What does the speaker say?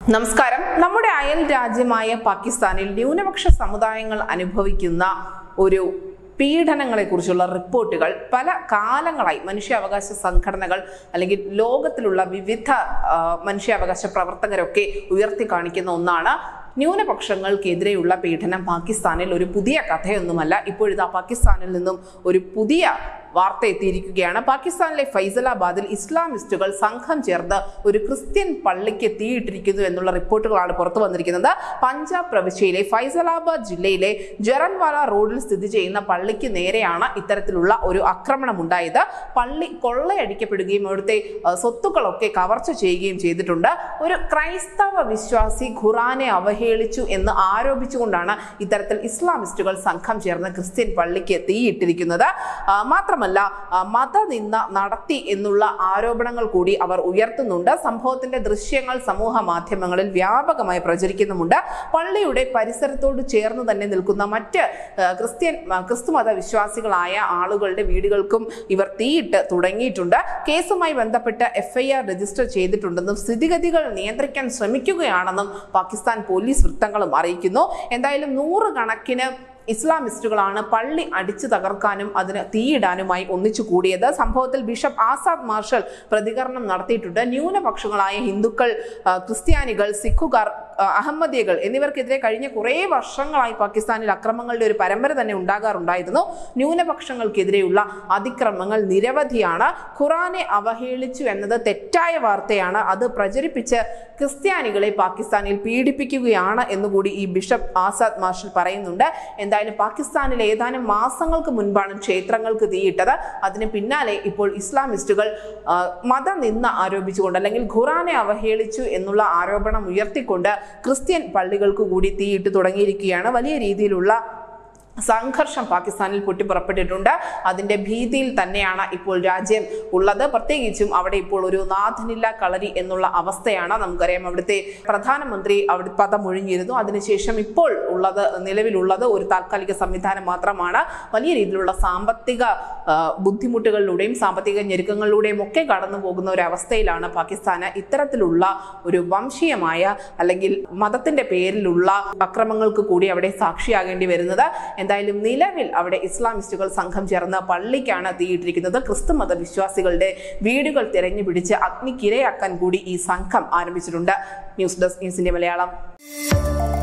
നമസ്കാരം. നമ്മുടെ അയൽ രാജ്യമായ പാകിസ്ഥാനിൽ ന്യൂനപക്ഷ സമുദായങ്ങൾ അനുഭവിക്കുന്ന ഒരു പീഡനങ്ങളെക്കുറിച്ചുള്ള റിപ്പോർട്ടുകൾ പല കാലങ്ങളായി മനുഷ്യാവകാശ സംഘടനകൾ അല്ലെങ്കിൽ ലോകത്തിലുള്ള വിവിധ മനുഷ്യാവകാശ പ്രവർത്തകരൊക്കെ ഉയർത്തി കാണിക്കുന്ന ഒന്നാണ്. ന്യൂനപക്ഷങ്ങൾക്കെതിരെയുള്ള പീഡനം പാകിസ്ഥാനിൽ ഒരു പുതിയ കഥയൊന്നുമല്ല. ഇപ്പോഴിതാ പാകിസ്ഥാനിൽ നിന്നും ഒരു പുതിയ വാർത്ത എത്തിയിരിക്കുകയാണ്. പാകിസ്ഥാനിലെ ഫൈസലാബാദിൽ ഇസ്ലാമിസ്റ്റുകൾ സംഘം ചേർന്ന് ഒരു ക്രിസ്ത്യൻ പള്ളിക്ക് തീയിട്ടിരിക്കുന്നു എന്നുള്ള റിപ്പോർട്ടുകളാണ് പുറത്തു വന്നിരിക്കുന്നത്. പഞ്ചാബ് പ്രവിശ്യയിലെ ഫൈസലാബാദ് ജില്ലയിലെ ജറൻവാല റോഡിൽ സ്ഥിതി ചെയ്യുന്ന പള്ളിക്ക് നേരെയാണ് ഇത്തരത്തിലുള്ള ഒരു ആക്രമണം ഉണ്ടായത്. പള്ളി കൊള്ളയടിക്കപ്പെടുകയും അവിടുത്തെ സ്വത്തുക്കളൊക്കെ കവർച്ച ചെയ്യുകയും ചെയ്തിട്ടുണ്ട്. ഒരു ക്രൈസ്തവ വിശ്വാസി ഖുറാനെ അവഹേളിച്ചു എന്ന് ആരോപിച്ചുകൊണ്ടാണ് ഇത്തരത്തിൽ ഇസ്ലാമിസ്റ്റുകൾ സംഘം ചേർന്ന് ക്രിസ്ത്യൻ പള്ളിക്ക് തീയിട്ടിരിക്കുന്നത്. മാത്രമല്ല മതനിന്ദ നടത്തി എന്നുള്ള ആരോപണങ്ങൾ കൂടി അവർ ഉയർത്തുന്നുണ്ട്. സംഭവത്തിന്റെ ദൃശ്യങ്ങൾ സമൂഹ മാധ്യമങ്ങളിൽ വ്യാപകമായി പ്രചരിക്കുന്നുമുണ്ട്. പള്ളിയുടെ പരിസരത്തോട് ചേർന്ന് തന്നെ നിൽക്കുന്ന മറ്റ് ക്രിസ്തുമത വിശ്വാസികളായ ആളുകളുടെ വീടുകൾക്കും ഇവർ തീയിട്ട് തുടങ്ങിയിട്ടുണ്ട്. കേസുമായി ബന്ധപ്പെട്ട് FIR രജിസ്റ്റർ ചെയ്തിട്ടുണ്ടെന്നും സ്ഥിതിഗതികൾ നിയന്ത്രിക്കാൻ ശ്രമിക്കുകയാണെന്നും പാകിസ്ഥാൻ പോലീസ് വൃത്തങ്ങളും അറിയിക്കുന്നു. എന്തായാലും 100 കണക്കിന് ഇസ്ലാമിസ്റ്റുകളാണ് പള്ളി അടിച്ചു തകർക്കാനും അതിന് തീയിടാനുമായി ഒന്നിച്ചു കൂടിയത്. സംഭവത്തിൽ ബിഷപ്പ് ആസാദ് മാർഷൽ പ്രതികരണം നടത്തിയിട്ടുണ്ട്. ന്യൂനപക്ഷങ്ങളായ ഹിന്ദുക്കൾ, ക്രിസ്ത്യാനികൾ, സിഖുകാർ, അഹമ്മദിയകൾ എന്നിവർക്കെതിരെ കഴിഞ്ഞ കുറേ വർഷങ്ങളായി പാകിസ്ഥാനിൽ അക്രമങ്ങളുടെ ഒരു പരമ്പര തന്നെ ഉണ്ടാകാറുണ്ടായിരുന്നു. ന്യൂനപക്ഷങ്ങൾക്കെതിരെയുള്ള അതിക്രമങ്ങൾ നിരവധിയാണ്. ഖുറാനെ അവഹേളിച്ചു എന്നത് തെറ്റായ വാർത്തയാണ്. അത് പ്രചരിപ്പിച്ച് ക്രിസ്ത്യാനികളെ പാകിസ്ഥാനിൽ പീഡിപ്പിക്കുകയാണ് എന്നുകൂടി ഈ ബിഷപ്പ് ആസാദ് മാർഷൽ പറയുന്നുണ്ട്. എന്തായാലും പാകിസ്ഥാനിൽ ഏതാനും മാസങ്ങൾക്ക് മുൻപാണ് ക്ഷേത്രങ്ങൾക്ക് തീയിട്ടത്. അതിന് പിന്നാലെ ഇപ്പോൾ ഇസ്ലാമിസ്റ്റുകൾ മതനിന്ദ ആരോപിച്ചുകൊണ്ട് അല്ലെങ്കിൽ ഖുറാനെ അവഹേളിച്ചു എന്നുള്ള ആരോപണം ഉയർത്തിക്കൊണ്ട് ക്രിസ്ത്യൻ പള്ളികൾക്ക് കൂടി തീയിട്ട് തുടങ്ങിയിരിക്കുകയാണ്. വലിയ രീതിയിലുള്ള സംഘർഷം പാകിസ്ഥാനിൽ പൊട്ടിപ്പുറപ്പെട്ടിട്ടുണ്ട്. അതിന്റെ ഭീതിയിൽ തന്നെയാണ് ഇപ്പോൾ രാജ്യം ഉള്ളത്. പ്രത്യേകിച്ചും അവിടെ ഇപ്പോൾ ഒരു നാഥനില്ല കളരി എന്നുള്ള അവസ്ഥയാണ്. നമുക്കറിയാം, അവിടുത്തെ പ്രധാനമന്ത്രി അവിടെ പദമൊഴിഞ്ഞിരുന്നു. അതിനുശേഷം ഇപ്പോൾ നിലവിലുള്ളത് ഒരു താൽക്കാലിക സംവിധാനം മാത്രമാണ്. വലിയ രീതിയിലുള്ള സാമ്പത്തിക ബുദ്ധിമുട്ടുകളിലൂടെയും സാമ്പത്തിക ഞെരുക്കങ്ങളിലൂടെയും ഒക്കെ കടന്നു പോകുന്ന ഒരു അവസ്ഥയിലാണ് പാകിസ്ഥാന് ഇത്തരത്തിലുള്ള ഒരു വംശീയമായ അല്ലെങ്കിൽ മതത്തിന്റെ പേരിലുള്ള അക്രമങ്ങൾക്ക് കൂടി അവിടെ സാക്ഷിയാകേണ്ടി വരുന്നത്. എന്തായാലും നിലവിൽ അവിടെ ഇസ്ലാമിസ്റ്റുകൾ സംഘം ചേർന്ന് പള്ളിക്കാണ് തീയിട്ടിരിക്കുന്നത്. ക്രിസ്തുമത വിശ്വാസികളുടെ വീടുകൾ തിരഞ്ഞു പിടിച്ച് അഗ്നിക്കിരയാക്കാൻ കൂടി ഈ സംഘം ആരംഭിച്ചിട്ടുണ്ട്. News desk news India Malayalam.